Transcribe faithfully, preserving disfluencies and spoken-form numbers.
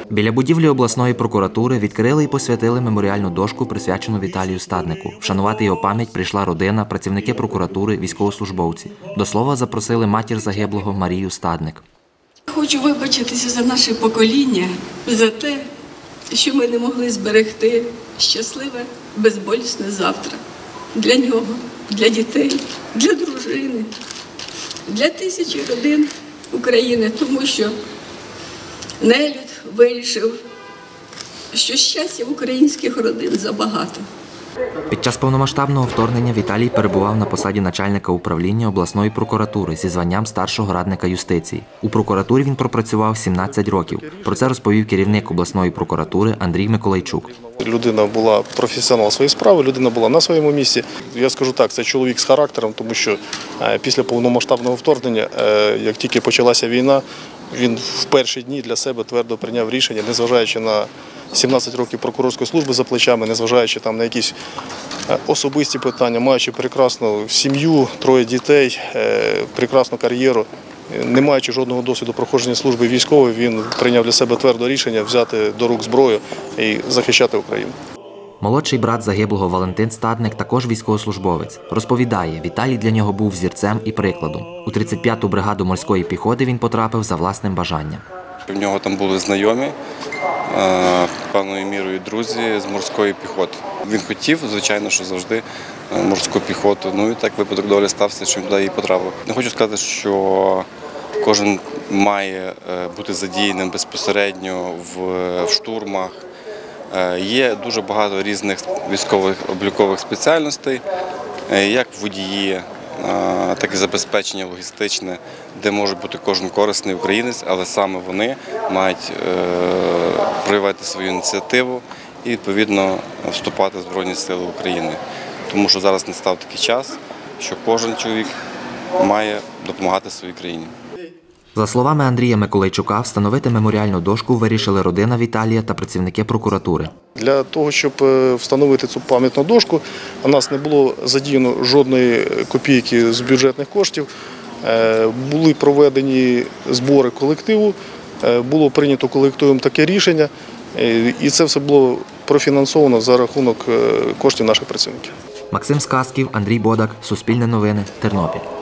Біля будівлі обласної прокуратури відкрили і посвятили меморіальну дошку, присвячену Віталію Стаднику. Вшанувати його пам'ять прийшла родина, працівники прокуратури, військовослужбовці. До слова запросили матір загиблого Марію Стадник. Хочу вибачитися за наше покоління, за те, що ми не могли зберегти щасливе, безболісне завтра. Для нього, для дітей, для дружини, для тисячі родин України, тому що нелюд вирішив, що щастя українських родин забагато. Під час повномасштабного вторгнення Віталій перебував на посаді начальника управління обласної прокуратури зі званням старшого радника юстиції. У прокуратурі він пропрацював сімнадцять років. Про це розповів керівник обласної прокуратури Андрій Миколайчук. Людина була професіонал своєї справи, людина була на своєму місці. Я скажу так, це чоловік з характером, тому що після повномасштабного вторгнення, як тільки почалася війна, він в перші дні для себе твердо прийняв рішення, незважаючи на сімнадцять років прокурорської служби за плечами, незважаючи там на якісь особисті питання, маючи прекрасну сім'ю, троє дітей, прекрасну кар'єру, не маючи жодного досвіду проходження служби військової, він прийняв для себе твердо рішення взяти до рук зброю і захищати Україну. Молодший брат загиблого Валентин Стадник також військовослужбовець. Розповідає, Віталій для нього був взірцем і прикладом. У тридцять п'яту бригаду морської піхоти він потрапив за власним бажанням. В нього там були знайомі, певною мірою друзі з морської піхоти. Він хотів, звичайно, що завжди морську піхоту. Ну і так випадок долі стався, що він туди і потрапив. Не хочу сказати, що кожен має бути задіяним безпосередньо в штурмах. Є дуже багато різних військових облікових спеціальностей, як водії, так і забезпечення логістичне, де може бути кожен корисний українець, але саме вони мають проявити свою ініціативу і, відповідно, вступати в Збройні Сили України. Тому що зараз настав такий час, що кожен чоловік має допомагати своїй країні. За словами Андрія Миколайчука, встановити меморіальну дошку вирішили родина Віталія та працівники прокуратури. Для того, щоб встановити цю пам'ятну дошку, у нас не було задіяно жодної копійки з бюджетних коштів. Були проведені збори колективу, було прийнято колективом таке рішення, і це все було профінансовано за рахунок коштів наших працівників. Максим Сказків, Андрій Бодак, Суспільне новини, Тернопіль.